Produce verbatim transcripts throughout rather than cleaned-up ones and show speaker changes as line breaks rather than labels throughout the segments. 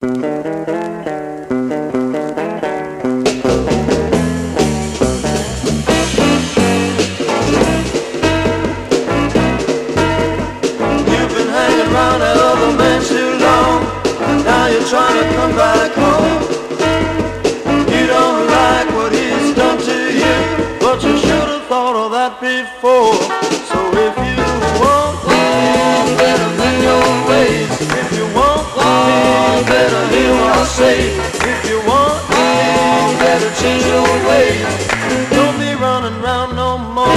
Around that other man too long, now you're trying to come back home. You don't like what he's done to you, but you should have thought of that before. So if you want me, better mend your ways. If you want me, better hear what I say. If you want me, better change your ways. Don't be running round no more.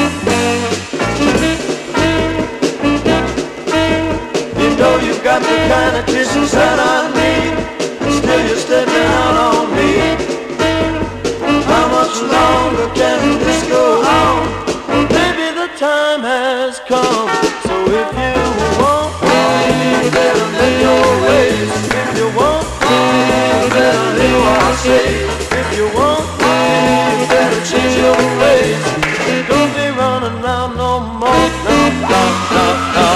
You've got the kind of kisses that I need, and still you're stepping out on me. How much longer can this go on? Well, maybe the time has come. So if you want me, better mend your ways. If you want me, better hear what I say. If you want me, better change your ways. Don't be running round no more. No, no, no, no.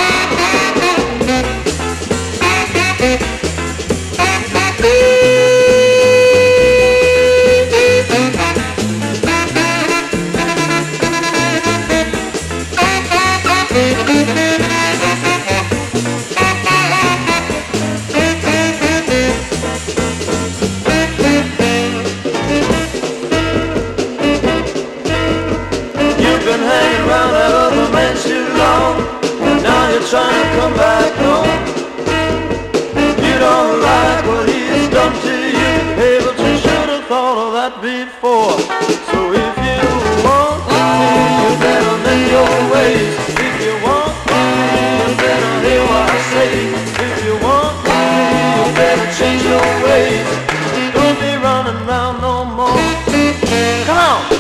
Been hanging around that other man too long, and now you're trying to come back home. You don't like what he's done to you, hey, but you should have thought of that before. So if you want me, you better mend your ways. If you want me, you better hear what I say. If you want me, you better change your ways. Don't be running around no more. Come on.